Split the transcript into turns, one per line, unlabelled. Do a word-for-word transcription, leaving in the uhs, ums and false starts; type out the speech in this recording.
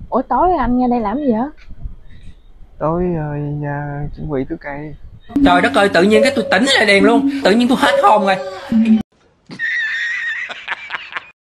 Ủa tối anh ra đây làm gì vậy?
Tối rồi nhà chuẩn bị tưới cây.
Trời đất ơi, tự nhiên cái tôi tỉnh lại liền luôn, tự nhiên tôi hết hồn rồi.